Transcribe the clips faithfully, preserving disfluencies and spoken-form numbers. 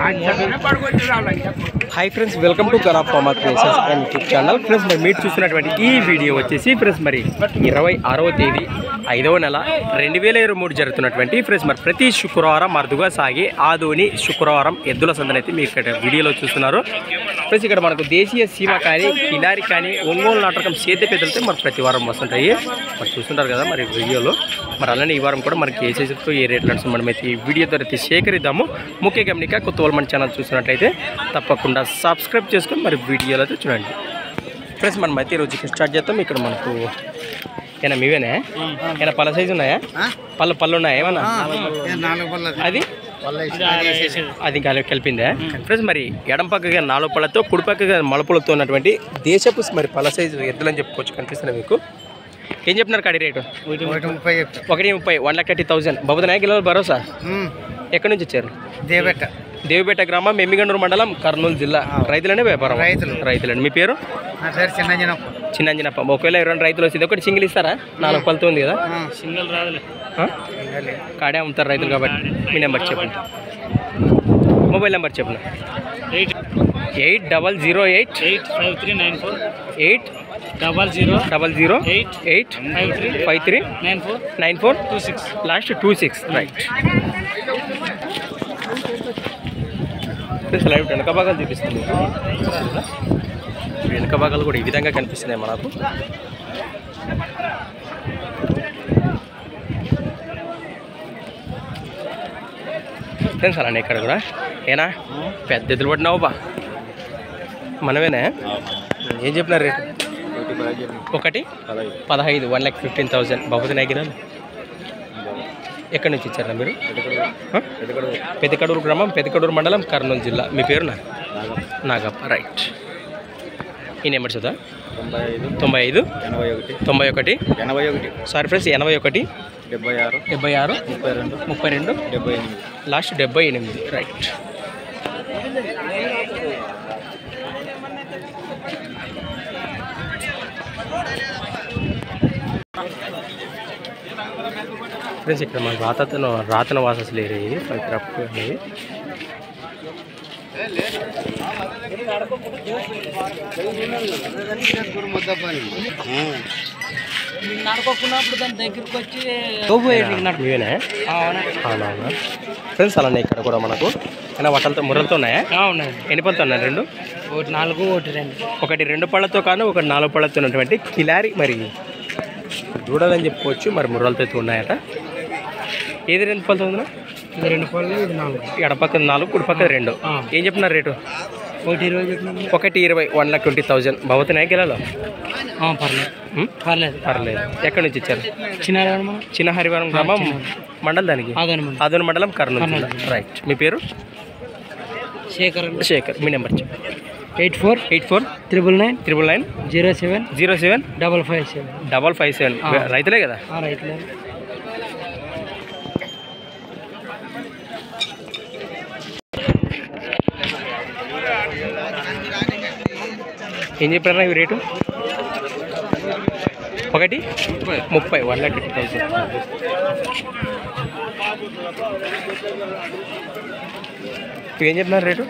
Hi friends, welcome to కరాప్ farmer creations and YouTube channel. Friends మరి మీరు చూస్తున్నటువంటి ఈ వీడియో వచ్చేసి ఫ్రెండ్స్ మరి ఇరవై ఆరవ తేదీ ఐదవ నెల రెండు వేల ఇరవై మూడు జరుగుతున్నటువంటి ఫ్రెండ్స్ మరి ప్రతి శుక్రవారం అరుదుగా సాగే ఆదోని శుక్రవారం ఎద్దుల సందన అయితే మీరు ఇక్కడ వీడియోలో చూస్తున్నారు. ఫ్రెండ్స్ ఇక్కడ మనకు దేశీయ సీమ కానీ కిలారి కానీ ఒంగోలు నాటకం సేద్య పెద్దలతో మరి ప్రతి వారం వస్తుంటాయి. మరి చూస్తుంటారు కదా మరి వీడియోలో. మరి అలానే ఈ వారం కూడా మనకి ఏ సైజుతో ఏ రేట్లు అంటే మనమైతే ఈ వీడియో ద్వారా అయితే సేకరిద్దాము. ముఖ్య గమనిక కొత్త వాళ్ళు మన ఛానల్ చూసినట్లయితే తప్పకుండా సబ్స్క్రైబ్ చేసుకొని మరి వీడియోలో అయితే చూడండి. ఫ్రెండ్స్ మనం అయితే ఈరోజు స్టార్ట్ చేద్దాం. ఇక్కడ మనకు ఏనా మీవేనా ఏమైనా పళ్ళ సైజు ఉన్నాయా? పళ్ళు పళ్ళు ఉన్నాయా ఏమన్నా? అది అది కలిపిందే. ఫ్రెండ్స్ మరి ఎడం పక్కగా నాలుగు పళ్ళతో కుడి పక్కగా మలుపులతో ఉన్నటువంటి దేశపు మరి పళ్ళ సైజు ఎద్దులని చెప్పుకోవచ్చు. కనిపిస్తున్నాయి మీకు. ఏం చెప్తున్నారు కాడి రేటు? ఒకటి ముప్పై వన్ లాక్ థర్టీ థౌసండ్ బాబుతున్నాయి కిలో భరోసా. ఎక్కడి నుంచి వచ్చారు? దేవబెట్ట దేవబెట్ట గ్రామం ఎమ్మిగండూరు మండలం కర్నూలు జిల్లా. రైతులనే వ్యాపారం? రైతులు రైతులండి. మీ పేరు? చిన్నంజనప్ప. ఒకవేళ ఎవరైనా రైతులు వచ్చింది ఒకటి సింగిల్ ఇస్తారా? నాలుగు పళ్ళతో ఉంది కదా, సింగిల్ రాదులే. కాడే అమ్ముతారు రైతులు కాబట్టి. మీ నెంబర్ చెప్పండి, మొబైల్ నెంబర్ చెప్పండి. Eight eight double zero eight eight five three nine four eight double zero double zero eight eight five three five three nine four nine four two six last two six right. Live వెనక భాగాలు చూపిస్తుంది. వెనక భాగాలు కూడా ఈ విధంగా కనిపిస్తున్నాయి మనకు. ఫ్రెండ్స్ అలానే ఇక్కడ కూడా ఏనా పెద్ద ఎద్దులు పట్టినావు బా మనమేనా? ఏం చెప్పినారు రేటు? ఒకటి పదహైదు వన్ ల్యాక్ ఫిఫ్టీన్ థౌజండ్ బాబుది నాగిరాలు. ఎక్కడి నుంచి ఇచ్చారా మీరు? పెద్దకడూరు గ్రామం పెద్దకడూరు మండలం కర్నూలు జిల్లా. మీ పేరు? నా నాగప్ప రైట్. ఈ నెంబర్ చూద్దా? తొంభై ఐదు తొంభై ఐదు ఎనభై ఒకటి తొంభై ఒకటి ఎనభై ఒకటి సారీ ఫ్రెండ్స్ ఎనభై ఒకటి డెబ్బై ఆరు డెబ్బై ఆరు ముప్పై రెండు ముప్పై రెండు డెబ్బై ఎనిమిది లాస్ట్ డెబ్బై ఎనిమిది రైట్. ఫ్రెండ్స్ ఇక్కడ మన రాతను రాతన వాసస్ లేరు ఇది పైకి అనేది. నడుకోకున్నప్పుడు దాని దగ్గరికి వచ్చి అవునవునా. ఫ్రెండ్స్ అలానే ఇక్కడ కూడా మనకు ఏమైనా వట్టలతో ముర్రలతో ఉన్నాయా? ఉన్నాయి. ఎన్ని పళ్ళతో ఉన్నాయి? రెండు. ఒకటి నాలుగు ఒకటి రెండు. ఒకటి రెండు పళ్ళతో కాను ఒకటి నాలుగు పళ్ళతో ఉన్నటువంటి కిలారి మరి చూడాలని చెప్పుకోవచ్చు. మరి ముర్రలతో అయితే ఉన్నాయట. ఏది రెండు పళ్ళతో ఉందా? ఇది రెండు పళ్ళు, ఇది నాలుగు. ఎడపక్క నాలుగు కుడి పక్క రెండు. ఏం చెప్తున్నారు రేటు? ఒకటి ఇరవై చెప్పిన ఒకటి ఇరవై వన్ లాక్ ట్వంటీ థౌజండ్ బాబుతున్నాయి కిలాలో. పర్లేదు పర్లేదు పర్లేదు. ఎక్కడి నుంచి ఇచ్చారు? చిన్న చిన్న హరివరం గ్రామం మండలం దానికి ఆదోని మండలం కర్నూలు జిల్లా రైట్. మీ పేరు? శేఖర్. శేఖర్. మీ నెంబర్ చెప్పండి. Eight four eight four triple nine triple nine zero seven zero seven double five seven double five seven రైతులే కదా? రైతులే. ఏం చెప్పారా ఇవి రేటు? ఒకటి ముప్పై వన్ లాక్ ఫిఫ్టీ థౌసండ్. ఇవేం చెప్పినారు రేటు?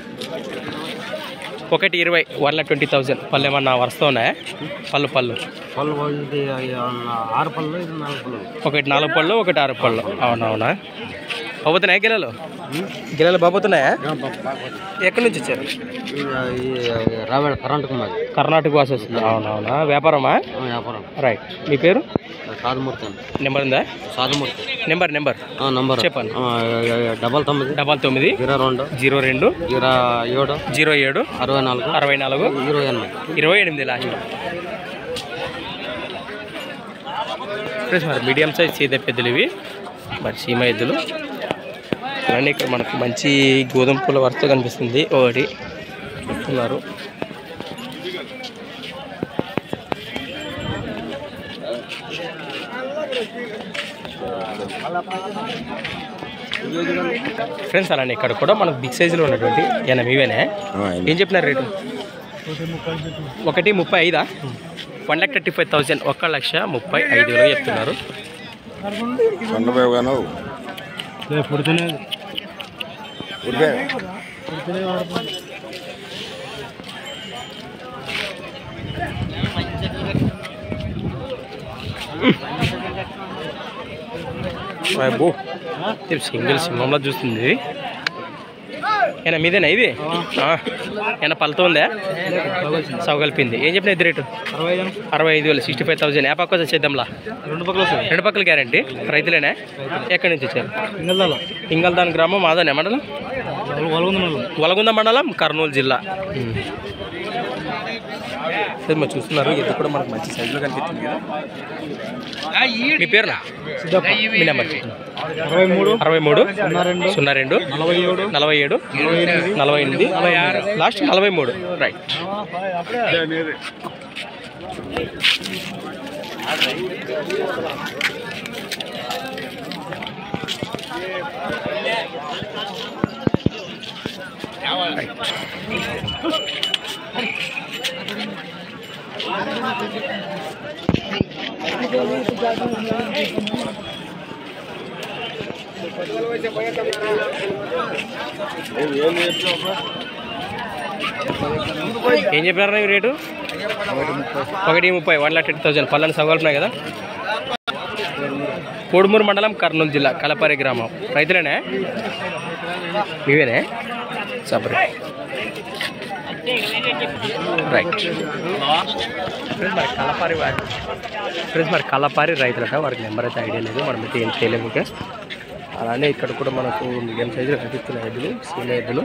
ఒకటి ఇరవై వన్ లాక్ ట్వంటీ థౌసండ్. పళ్ళు ఏమన్నా వరుసతో ఉన్నాయా? పళ్ళు పళ్ళు పళ్ళు ఆరు పళ్ళు, నాలుగు పళ్ళు. ఒకటి నాలుగు పళ్ళు ఒకటి ఆరు పళ్ళు. అవునవునా. బాబోతున్నాయా గిలాలు? గిలాలు బాబోతున్నాయా? ఎక్కడి నుంచి వచ్చారు? కర్ణాటక కర్ణాటక వాసి వస్తుంది. అవునవునా. వ్యాపారమా? వ్యాపారం రైట్. మీ పేరు? సాధుమూర్తి. నెంబర్ ఉందా? సాధుమూర్తి. నెంబర్ నెంబర్ నెంబర్ చెప్పండి. డబల్ తొమ్మిది డబల్ తొమ్మిది జీరో రెండు జీరో రెండు జీరో ఏడు జీరో ఏడు అరవై నాలుగు అరవై నాలుగు ఇరవై ఎనిమిది ఇరవై ఎనిమిది లాస్ట్. మరి మీడియం సైజ్ సీద పెద్దలు ఇవి మరి సీమ ఎద్దులు. అలానే ఇక్కడ మనకు మంచి గోధుమ పూల వరుస కనిపిస్తుంది. ఒకటి చూస్తున్నారు. ఫ్రెండ్స్ అలానే ఇక్కడ కూడా మనకు బిగ్ సైజులో ఉన్నటువంటి ఏనా మీవేనా? ఏం చెప్పినారు రేటు? ఒకటి ముప్పై ఐదా? One lakh thirty five thousand. ఒక్క లక్ష ముప్పై ఐదు వేలు చెప్తున్నారు. పుడుతున్నది అబ్బో సింగిల్ సింహంలో చూస్తుంది. ఏనా మీదేనా ఇది? ఏనా పళ్ళతో ఉందా? సౌగలిపింది. ఏం చెప్పిన ఇది రేటు? అరవై ఐదు వేలు సిక్స్టీ ఫైవ్ థౌసండ్. ఏ పక్క వచ్చేద్దాంలా? రెండు పక్కలు రెండు పక్కల గ్యారంటీ. రైతులేనా? ఎక్కడి నుంచి వచ్చారు? ఇంగల్దాన్ గ్రామం మాదనే మండలం వలగుంద మండలం కర్నూలు జిల్లా. మీరు చూస్తున్నారు ఇది కూడా మనకు మంచి సైజులో కనిపిస్తుంది కదా. మీ పేరునా? మీ నెంబర్? అరవై మూడు అరవై మూడు సున్నా రెండు నలభై ఏడు నలభై ఏడు నలభై ఎనిమిది లాస్ట్ నలభై మూడు. రైట్. ఏం చెప్పారా ఈ రేటు? ఒకటి ముప్పై వన్ లాక్ టెన్ థౌసండ్. పళ్ళని సగలున్నాయి కదా. కోడుమూరు మండలం కర్నూలు జిల్లా కలపారి గ్రామం. రైతులేనే? ఇవేనే సపరేట్. రైట్. ఫ్రెండ్స్ మరి కలపారి వారి ఫ్రెండ్స్ మరి కలపారి రైతులట. వారికి నెంబర్ అయితే ఐడియా లేదు, మనం అయితే ఏం చేయలేము ఇంకా. అలానే ఇక్కడ కూడా మనకు మీడియం సైజులో కనిపిస్తున్న ఎద్దులు, సీల ఎద్దులు.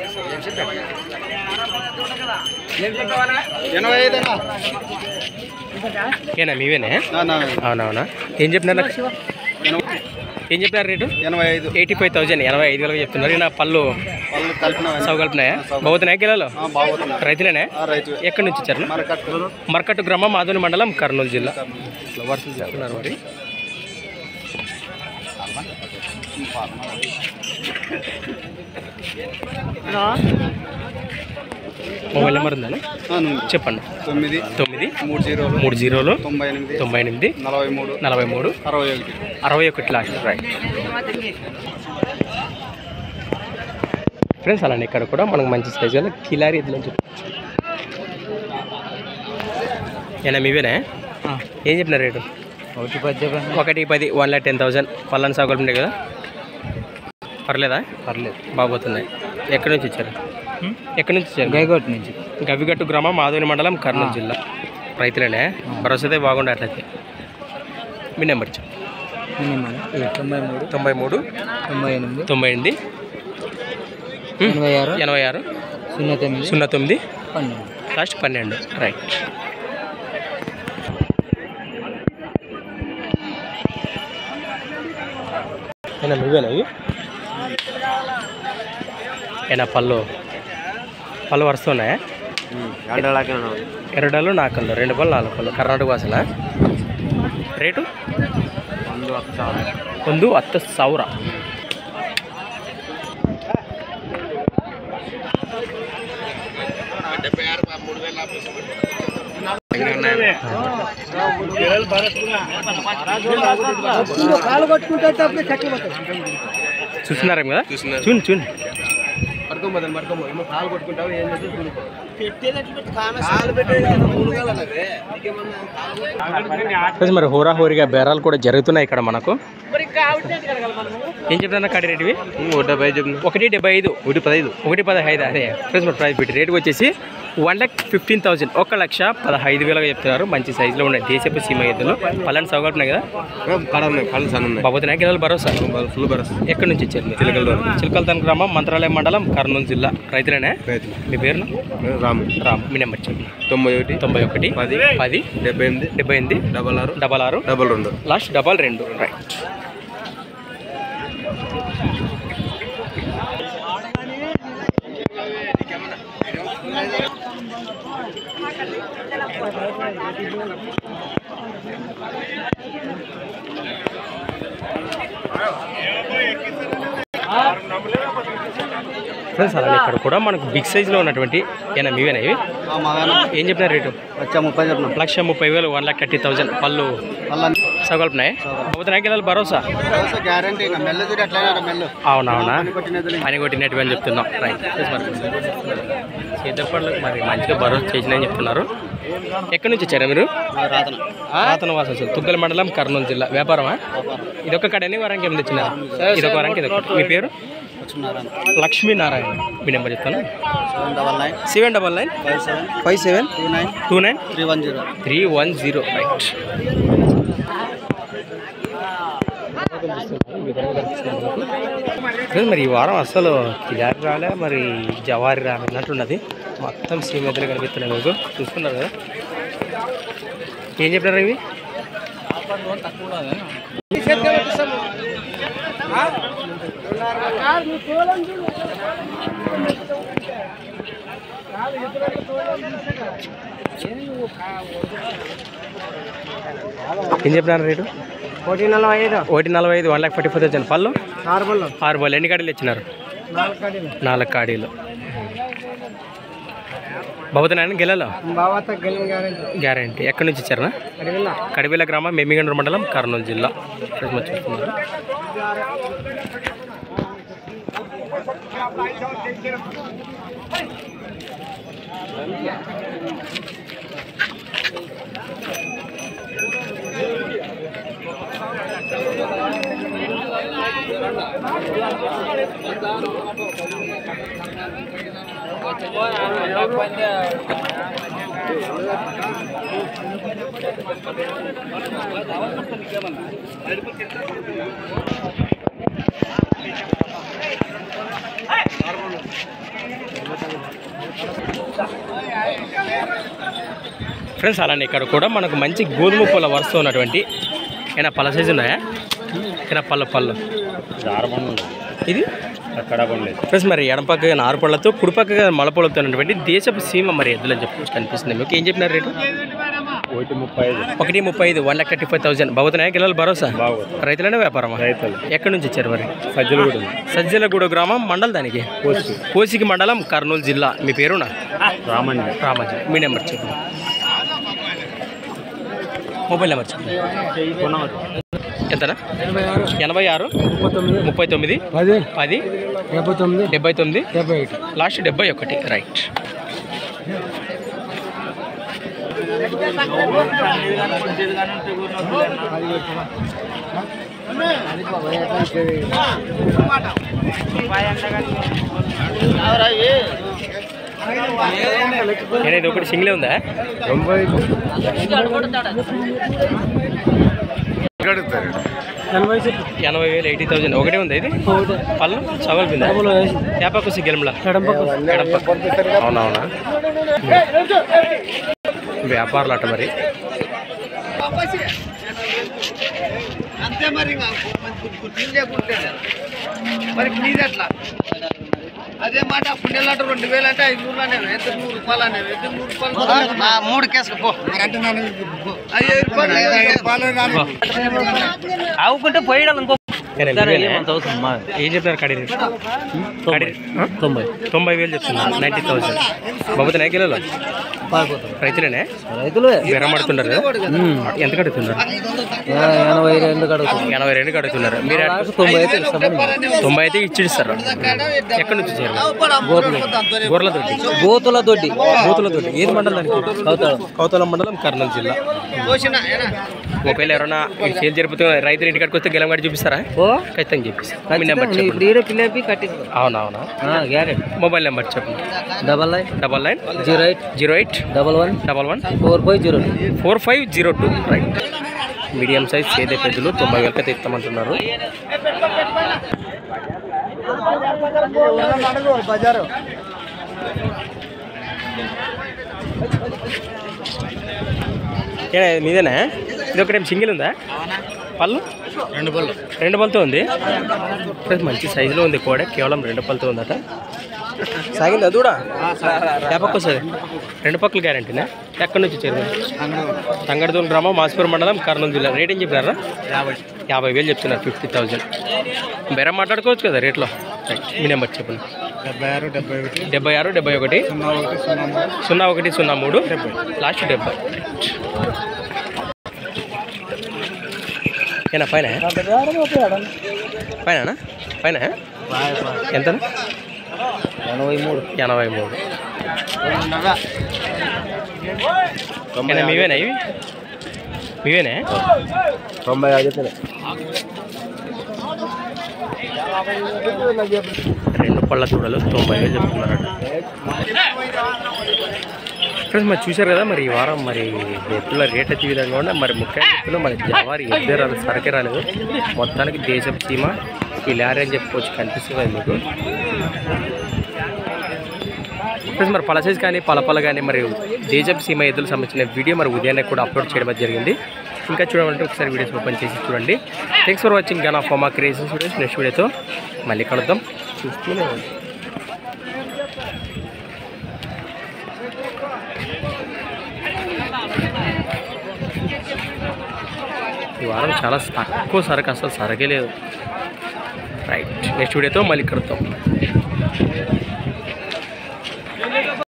ఏనా మీవేనే? అవునవునా. ఏం చెప్పినారు? ఏం చెప్పినారు రేటు? ఎనభై ఐదు ఎయిటీ ఫైవ్ థౌసండ్ ఎనభై ఐదు వేలకు చెప్తున్నారు. నా పళ్ళు సౌ కలిపినాయా? బాగుతున్నాయా కిలోలో? రైతులేనే? ఎక్కడి నుంచి వచ్చారు? మర్కట్టు గ్రామం మాధుని మండలం కర్నూలు జిల్లా. ఫ్లవర్స్ చెప్తున్నారు మరి. మొబైల్ నెంబర్ ఉందా? చెప్పండి. తొమ్మిది తొమ్మిది మూడు జీరోలు మూడు జీరోలు తొంభై ఎనిమిది తొంభై ఎనిమిది నలభై మూడు నలభై మూడు అరవై ఒకటి అరవై ఒకటి లాస్ట్. రైట్. ఫ్రెండ్స్ అలానే ఇక్కడ కూడా మనకు మంచి సైజులో కిలారి ఎద్దులు అని చెప్పచ్చు. ఏనా మీవేనా? ఏం చెప్పిన రేటు? ఒకటి పది ఒకటి పది వన్ లాక్ టెన్ థౌసండ్. పళ్ళని సాగులు ఉన్నాయి కదా. పర్లేదా? పర్లేదు, బాగుతున్నాయి. ఎక్కడి నుంచి వచ్చారు? ఎక్కడి నుంచి వచ్చారు? గైగట్టు నుంచి. గవిగట్టు గ్రామం మాధుని మండలం కర్నూలు జిల్లా. రైతులేనే? భరోసాతే బాగుండే అట్లయితే. మీ నెంబర్ చెప్పు. తొంభై మూడు తొంభై మూడు తొంభై ఎనిమిది తొంభై ఎనిమిది ఎనభై ఆరు ఎనభై ఆరు సున్నా తొమ్మిది సున్నా తొమ్మిది పన్నెండు లాస్ట్ పన్నెండు. రైట్. ఏనా నువ్వేనా ఇవి? ఏనా పళ్ళు పళ్ళు వరుస్తున్నాయా? ఎర్రడాలు నాకళ్ళు రెండు పళ్ళు నాలుగు పళ్ళు కర్ణాటక భాషలా. రేటు? ಒಂದು ಹತ್ತು ಸಾವಿರ. చూస్తున్నారేం కదా? చూని చూని మరి హోరాహోరీగా బేరాలు కూడా జరుగుతున్నాయి ఇక్కడ మనకు. ఏం చెప్తున్నా కాడి రేటువి? డెబ్బై ఐదు ఒకటి డెబ్బై ఐదు ఒకటి పదహైదు ఒకటి పదహైదు అదే ఫ్రెండ్స్ మరి ప్రైస్ పెట్టి రేటు వచ్చేసి వన్ లాక్ ఫిఫ్టీన్ థౌసండ్ ఒక లక్ష పదహైదు వేలుగా చెప్తున్నారు. మంచి సైజులో ఉన్నాయి దేశపు సీమ ఎద్దులు. పళ్ళని సౌకర్యం కదా. బాబోతున్నాయి కిలోలు భరోసా ఫుల్ భరోసా. ఎక్కడి నుంచి వచ్చారు? చిలకల చిలకలతన్ గ్రామం మంత్రాలయం మండలం కర్నూలు జిల్లా. రైతులేనే? మీ పేరు? రాము. రాము. మీ నెంబర్ చెప్పండి. తొంభై ఒకటి తొంభై ఒకటి పది పది డెబ్బై ఎనిమిది డెబ్బై ఎనిమిది డబల్ ఆరు డబల్ ఆరు డబల్ రెండు లాస్ట్ డబల్ రెండు. రైట్. ఫ్రెండ్స్ అలానే ఇక్కడ కూడా మనకు బిగ్ సైజ్లో ఉన్నటువంటి ఏనా మీవేనా ఇవి? ఏం చెప్పిన రేటు? లక్ష ముప్పై లక్ష ముప్పై వేలు వన్ లాక్ థర్టీ థౌసండ్. పళ్ళు సగల్పునాయి పోతున్నాయి గిల్లలు భరోసా గ్యారంటీ అవునవునా పని కొట్టినట్టు అని చెప్తున్నాం రైట్ సీతపళ్ళకు మరి మంచిగా భరోసా చేసినని చెప్తున్నారు. ఎక్కడి నుంచి వచ్చారా మీరు? రాతన వాసం తుగ్గల మండలం కర్నూలు జిల్లా. వ్యాపారమా? ఇదొక కడని వారానికి ఏమి తెచ్చినారు? ఇదొక వారానికి ఇదొక. మీ పేరు? లక్ష్మీనారాయణ. మీ నెంబర్ చెప్తాను. Seven double nine five seven two nine three one zero three one zero right. మరి ఈ వారం అసలు కిలారి రాలే, మరి జవారి రాలే అన్నట్టున్నది. మొత్తం సీమెద్దలు కనిపిస్తున్నాయి మీకు, చూసుకున్నారు కదా. ఏం చెప్పినారు ఇవి? ఏం చెప్పినారు రేటు? ఒకటి నలభై ఐదు ఒకటి నలభై ఐదు one lakh forty four thousand. పళ్ళు ఆరు బళ్ళు ఆరు బళ్ళు. ఎన్ని కాడీలు ఇచ్చినారు? నాలుగు కాడీలు. బాబుతున్నాయని గెలలో గ్యారంటీ. ఎక్కడి నుంచి ఇచ్చారా? కడివేల గ్రామం, మెమ్మిగండ్రు మండలం, కర్నూలు జిల్లా. చూస్తున్నారు. ఫ్రెండ్స్ అలానే ఇక్కడ కూడా మనకు మంచి గోధుమ పూల వరుస ఉన్నటువంటి ఏమైనా పళ్ళ సైజు ఉన్నాయా? ఏమైనా పళ్ళ పళ్ళు ఇది ఫ్రెండ్స్ మరి ఎడపక్క నారు పళ్ళతో కుడిపక్కగా మలపళ్ళతో ఉన్నటువంటి దేశపు సీమ మరి ఎద్దులని చెప్పి కనిపిస్తుంది మీకు. ఏం చెప్పినారు రేటు? ఒకటి ముప్పై ఐదు ఒకటి ముప్పై ఐదు one lakh thirty five thousand. బాగుతున్నాయా గిల్లలు భరోసా? రైతులనే వ్యాపారమా? రైతులు. ఎక్కడి నుంచి వచ్చారు మరి? సజ్జలగూడ. సజ్జలగూడ గ్రామం, మండలం దానికి కోసికి మండలం, కర్నూలు జిల్లా. మీ పేరునా? రామంజి. రామంజి. మీ నెంబర్ చెప్పండి. మొబైల్ నెంబర్ చెప్పండి. ఎంతనా? ఎనభై ఆరు ముప్పై తొమ్మిది పది పది డెబ్బై తొమ్మిది డెబ్బై తొమ్మిది డెబ్బై ఒకటి లాస్ట్ డెబ్బై ఒకటి రైట్. ఇది ఒకటి సింగిలే ఉందా? ఎనభై వేలు ఎయిటీ థౌసండ్. ఒకటే ఉంది ఇది. పళ్ళు చవల్పిందా? చేపకు గెలంలా అవునవునా? వ్యాపారాలు అట మరి. అంతే మరి మరి ప్లీజ్ అట్లా అదే మాట పుణ్యాలంట రెండు వేలు అంటే ఐదు నూరు అనేవి ఎంత నూరు రూపాయలు అనేవి ఎంత నూరు రూపాయలు మూడు కేసులు పో ఆవుకుంటే పోయడం ఇంకో ఏం చెప్పినారు? కడి తొంభై తొంభై వేలు చెప్తున్నారు. Ninety thousand. బాబుతున్నాయి కిలోలో రైతులేనే? రైతులు బెరమడుతున్నారు కదా. ఎంత కడుగుతున్నారు? ఎనభై రెండు కడుగుతున్నారు. ఎనభై రెండు కడుగుతున్నారు. మీరు తొంభై అయితే తొంభై అయితే ఇచ్చిస్తారు. ఎక్కడి నుంచి వచ్చారు? గోర్ల దొడ్డి. గోతుల దొడ్డి. గోతుల దొడ్డి. ఏది మండలం దానికి? కౌతాళం. కౌతాళం మండలం, కర్నూలు జిల్లా. ఒకవేళ ఎవరైనా సేల్ జరుపుతున్న రైతులు ఇంటికాడికి వస్తే గెలం గడి చూపిస్తారా? ఖచ్చితంగా చూపిస్తారు. మీ నెంబర్ చెప్పండి. అవునవునా? మొబైల్ నెంబర్ చెప్పండి. Double nine double nine zero eight zero eight double one double one four five zero four five zero two right. Medium size సేదే పెద్దలు తొంభై వేలకి అయితే ఇస్తామంటున్నారు. బజారు మీదేనా? ఇది ఒకటేం సింగిల్ ఉందా? పళ్ళు రెండు పళ్ళు రెండు పళ్ళతో ఉంది. మంచి సైజులో ఉంది కూడా, కేవలం రెండు పళ్ళతో ఉందట. సాగిందా దూడ? చేపకు వస్తుంది. రెండు పక్కలు గ్యారంటీనా? ఎక్కడి నుంచి వచ్చారు? తంగడదూరు గ్రామం, మాస్పూర్ మండలం, కర్నూలు జిల్లా. రేట్ ఏం చెప్పారా? యాభై యాభై వేలు చెప్తున్నారు. Fifty thousand. బేరం మాట్లాడుకోవచ్చు కదా రేట్లో. మీ నెంబర్ చెప్పండి. డెబ్బై ఆరు డెబ్బై ఒకటి డెబ్బై ఆరు డెబ్బై ఒకటి సున్నా ఒకటి సున్నా మూడు సున్నా ఒకటి సున్నా మూడు లాస్ట్ డెబ్బై. ఏనా పైన పైన పైన ఎంత ఎనభై మూడు ఎనభై మూడు ఏనా మీవేనా ఇవి మీవేనా తొంభై ఐదు రెండు పళ్ళ దూడలు తొంభై వేలు చెప్తున్నారట ఫ్రెండ్స్ మరి చూశారు కదా మరి ఈ వారం మరి ఎద్దుల రేట్ అయితే ఈ విధంగా ఉండే మరి ముఖ్యంగా ఎద్దులు మరి జవారి ఎద్దే రాలేదు సరకే రాలేదు మొత్తానికి దేశం సీమ ఈ లారీ అని చెప్పుకోవచ్చు కనిపిస్తుంది మీకు ఫ్రెండ్స్ మరి పలసైజ్ కానీ పలపల కానీ మరి దేశం సీమ ఎద్దులకు సంబంధించిన వీడియో మరి ఉదయాన్నే కూడా అప్లోడ్ చేయడం జరిగింది ఇంకా చూడాలంటే ఒకసారి వీడియోస్ ఓపెన్ చేసి చూడండి thanks for watching gun of pharma creations videos next వీడియోతో మళ్ళీ కలుద్దాం చూస్తూనే ఈ వారం చాలా తక్కువ సరకు అసలు సరకే లేదు రైట్ నెక్స్ట్ వీడియోతో మళ్ళీ కలుద్దాం